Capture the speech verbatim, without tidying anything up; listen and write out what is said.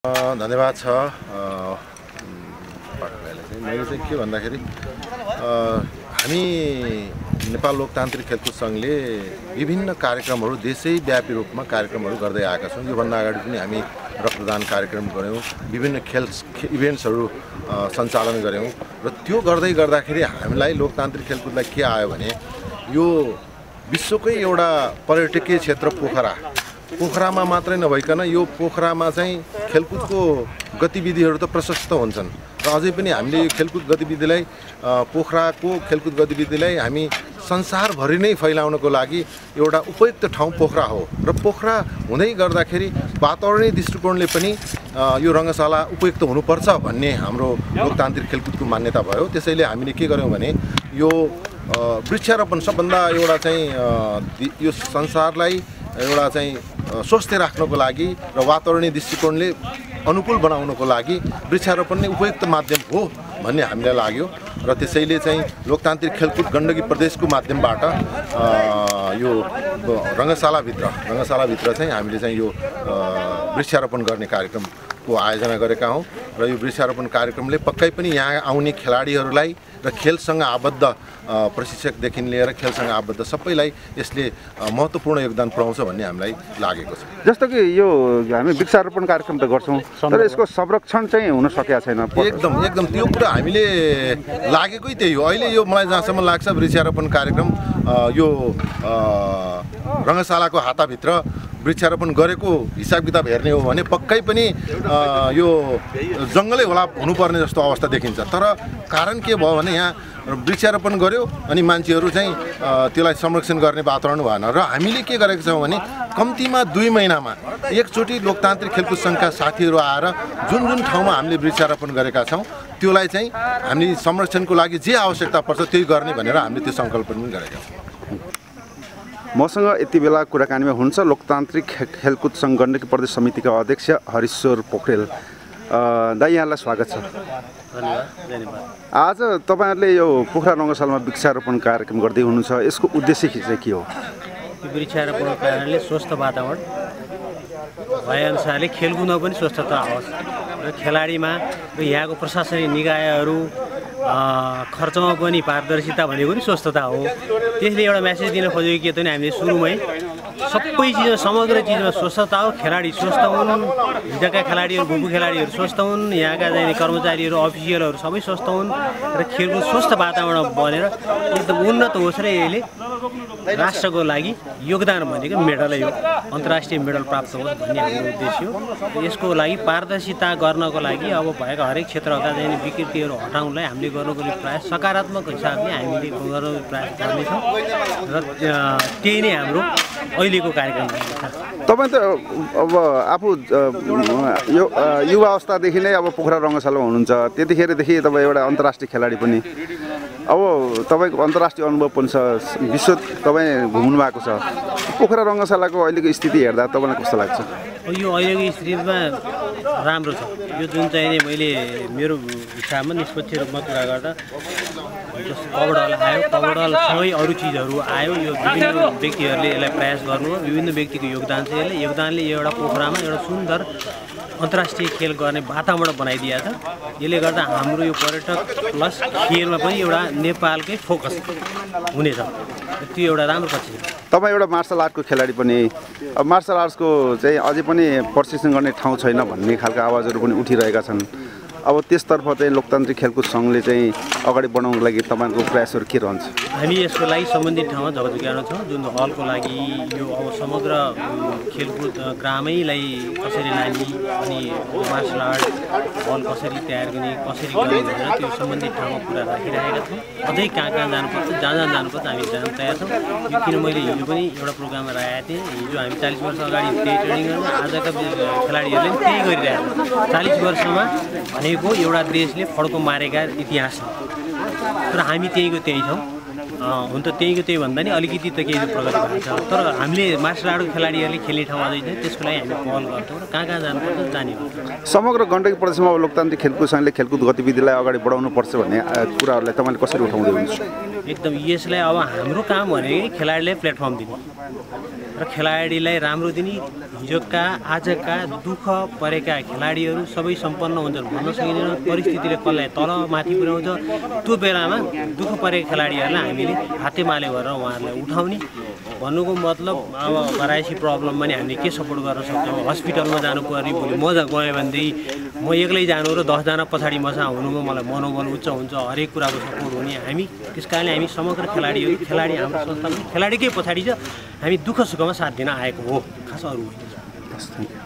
धन्यवाद छ। मैले चाहिँ के भन्दाखेरि हामी नेपाल लोकतान्त्रिक खेलकुद सङ्घले विभिन्न कार्यक्रमहरू देशैव्यापी रूपमा कार्यक्रमहरू गर्दै आएका छौँ। योभन्दा अगाडि पनि हामी रक्तदान कार्यक्रम गऱ्यौँ, विभिन्न खेल इभेन्ट्सहरू सञ्चालन गऱ्यौँ र त्यो गर्दै गर्दाखेरि हामीलाई लोकतान्त्रिक खेलकुदलाई के आयो भने यो विश्वकै एउटा पर्यटकीय क्षेत्र पोखरा पोखरामा मात्रै नभइकन यो पोखरामा चाहिँ खेलकुदको गतिविधिहरू त प्रशस्त हुन्छन् र अझै पनि हामीले यो खेलकुद गतिविधिलाई पोखराको खेलकुद गतिविधिलाई हामी संसारभरि नै फैलाउनको लागि एउटा उपयुक्त ठाउँ पोखरा हो र पोखरा हुँदै गर्दाखेरि वातावरणीय दृष्टिकोणले पनि यो रङ्गशाला उपयुक्त हुनुपर्छ भन्ने हाम्रो लोकतान्त्रिक खेलकुदको मान्यता भयो। त्यसैले हामीले के गर्यौँ भने यो वृक्षारोपण सबभन्दा एउटा चाहिँ यो संसारलाई एउटा चाहिँ स्वस्थ राख्नको लागि र वातावरणीय दृष्टिकोणले अनुकूल बनाउनको लागि वृक्षारोपण नै उपयुक्त माध्यम हो भन्ने हामीलाई लाग्यो र त्यसैले चाहिँ लोकतान्त्रिक खेलकुद गण्डकी प्रदेशको माध्यमबाट यो रङ्गशालाभित्र रङ्गशालाभित्र चाहिँ हामीले चाहिँ यो वृक्षारोपण गर्ने कार्यक्रमको आयोजना गरेका हौँ र यो वृक्षारोपण कार्यक्रमले पक्कै पनि यहाँ आउने खेलाडीहरूलाई र खेलसँग आबद्ध प्रशिक्षकदेखि लिएर खेलसँग आबद्ध सबैलाई यसले महत्त्वपूर्ण योगदान पुर्याउँछ भन्ने हामीलाई लागेको छ। जस्तो कि यो हामी वृक्षारोपण कार्यक्रम त गर्छौँ तर यसको संरक्षण चाहिँ हुन सकेको छैन। एकदम एकदम त्यो कुरा हामीले लागेकै त्यही हो। अहिले यो मलाई जहाँसम्म लाग्छ वृक्षारोपण कार्यक्रम यो रङ्गशालाको हाताभित्र वृक्षारोपण गरेको हिसाब किताब हेर्ने हो भने पक्कै पनि यो जङ्गलै होला हुनुपर्ने जस्तो अवस्था देखिन्छ। तर कारण के भयो भने यहाँ वृक्षारोपण गर्यो अनि मान्छेहरू चाहिँ त्यसलाई संरक्षण गर्ने वातावरण भएन र हामीले के गरेका छौँ भने कम्तीमा दुई महिनामा एकचोटि लोकतान्त्रिक खेलकुद सङ्घका साथीहरू आएर जुन जुन ठाउँमा हामीले वृक्षारोपण गरेका छौँ त्यसलाई चाहिँ हामीले संरक्षणको लागि जे आवश्यकता पर्छ त्यही गर्ने भनेर हामीले त्यो सङ्कल्प पनि गरेका छौँ। मसँग यति बेला कुराकानीमा हुनुहुन्छ लोकतान्त्रिक खेलकुद सङ्घ गण्डकी प्रदेश समितिका अध्यक्ष हरिश्वर पोखरेल। दाइ यहाँलाई स्वागत छ। धन्यवाद। आज तपाईँहरूले यो पोखरा रङ्गशालामा वृक्षारोपण कार्यक्रम गर्दै हुनुहुन्छ, यसको उद्देश्य चाहिँ के हो? यो वृक्षारोपण कारणले स्वस्थ वातावरण भएअनुसारले खेलकुदमा पनि स्वस्थता आओस् र खेलाडीमा र यहाँको प्रशासनिक निकायहरू खर्चमा पनि पारदर्शिता भनेको पनि स्वस्थता हो। त्यसले एउटा म्यासेज दिन खोजेको के त भने हामीले सुरुमै सबै चिजमा समग्र चिजमा स्वस्थता हो, खेलाडी स्वस्थ हुन्, भित्रका खेलाडीहरू भूभू खेलाडीहरू स्वस्थ हुन्, यहाँका चाहिँ कर्मचारीहरू अफिसियलहरू सबै स्वस्थ हुन् र खेलकुद स्वस्थ वातावरण बनेर एकदम उन्नत होस् र यसले राष्ट्रको लागि योगदान भनेको मेडलै हो, अन्तर्राष्ट्रिय मेडल प्राप्त होस् भन्ने हाम्रो उद्देश्य हो। यसको लागि पारदर्शिता गर्नको लागि अब भएका हरेक क्षेत्रका चाहिँ विकृतिहरू हटाउनलाई हामीले गर्नुको प्रयास सकारात्मक हिसाबले हामीले गर्नुको प्रयास गर्नेछौँ र त्यही नै हाम्रो अहिलेको कार्यक्रम छ। तपाईँ त अब आफू यो युवा अवस्थादेखि नै अब पोखरा रङ्गशालामा हुनुहुन्छ, त्यतिखेरदेखि तपाईँ एउटा अन्तर्राष्ट्रिय खेलाडी पनि, अब तपाईँको अन्तर्राष्ट्रिय अनुभव पनि छ, विश्व तपाईँ घुम्नु भएको छ। पोखरा रङ्गशालाको अहिलेको स्थिति हेर्दा तपाईँलाई कस्तो लाग्छ? यो अहिलेको स्थितिमा राम्रो छ। यो जुन चाहिँ नि मैले मेरो हिसाबमा निष्पक्ष रूपमा कुरा गर्दा जस्तो कबडल आयो, कबडलसँगै अरू चिजहरू आयो, यो विभिन्न व्यक्तिहरूले यसलाई प्रयास गर्नु हो, विभिन्न व्यक्तिको योगदान छ। यसले योगदानले एउटा पोखरामा एउटा सुन्दर अन्तर्राष्ट्रिय खेल गर्ने वातावरण बनाइदिएको छ। यसले गर्दा हाम्रो यो पर्यटक प्लस खेलमा पनि एउटा नेपालकै फोकस हुनेछ, त्यो एउटा राम्रो पक्ष छ। तपाईँ एउटा मार्सल आर्टको खेलाडी पनि, अब मार्सल आर्ट्सको चाहिँ अझै पनि प्रशिक्षण गर्ने ठाउँ छैन भन्ने खालको आवाजहरू पनि उठिरहेका छन्। अब त्यसतर्फ चाहिँ लोकतान्त्रिक खेलकुद सङ्घले चाहिँ अगाडि बढाउनको लागि तपाईँको प्रयासहरू के रहन्छ? हामी यसको लागि सम्बन्धित ठाउँमा जगजगाना छौँ, जुन हलको लागि यो अब समग्र खेलकुद ग्रामैलाई कसरी लाने अनि मार्सल आर्ट हल कसरी तयार गर्ने कसरी गर्ने भनेर त्यो सम्बन्धित ठाउँमा कुरा राखिरहेका छौँ। अझै कहाँ कहाँ जानुपर्छ, जहाँ जहाँ जानुपर्छ हामी जान तयार छौँ। यो किन मैले हिजो पनि एउटा प्रोग्राममा राखेको थिएँ, हिजो हामी चालिस वर्ष अगाडि त्यही ट्रेनिङ गर्नु, आजका खेलाडीहरूले पनि त्यही गरिरहेको छ। चालिस वर्षमा भने एउटा देशले फड्को मारेका इतिहास छ, तर हामी त्यहीको त्यही छौँ। हुन त त्यहीको त्यही भन्दा नि अलिकति त केही प्रगति भएको छ, तर हामीले मार्सल आर्टको खेलाडीहरूले खेल्ने ठाउँ अझै छ, त्यसको लागि हामी पहल गर्छौँ र कहाँ कहाँ जानुपर्छ जाने हुन्छ। समग्र गण्डकी प्रदेशमा लोकतान्त्रिक खेलकुद सङ्घले खेलकुद गतिविधिलाई अगाडि बढाउनुपर्छ भन्ने कुराहरूलाई तपाईँले कसरी उठाउँदै हुनुहुन्छ? एकदम यसलाई अब हाम्रो काम भनेकै खेलाडीलाई प्लेटफर्म दिने र खेलाडीलाई राम्रो दिने। हिजोका आजका दुःख परेका खेलाडीहरू सबै सम्पन्न हुन्छन् भन्न सकिँदैन, परिस्थितिले कसलाई तल माथि पुर्याउँछ। त्यो बेलामा दुःख परेका खेलाडीहरूलाई हामीले हातेमाले गरेर उहाँहरूलाई उठाउने भन्नुको मतलब अब घरायसी प्रब्लम पनि हामीले के सपोर्ट गर्न सक्छौँ। हस्पिटलमा जानु पर्ने, भोलि म गएँ भनेदेखि म एक्लै जानु र दसजना पछाडि मसँग हुनुमा मलाई मनोबल उच्च हुन्छ, हरेक कुराको सपोर्ट हुने हामी। त्यस कारणले हामी समग्र खेलाडीहरू, खेलाडी हाम्रो संस्थामा खेलाडीकै पछाडि छ, हामी दुःख सुखमा साथ दिन आएको हो, खास अरू होइन।